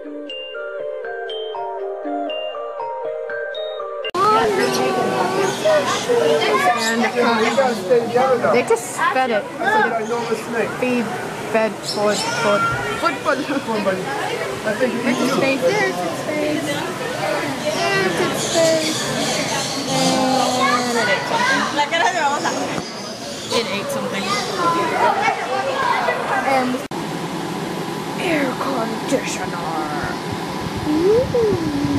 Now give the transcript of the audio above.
And they just fed it. Feed, fed, food. There's its face, there's its face. There's its face. And it ate something. And air conditioner. Ooh.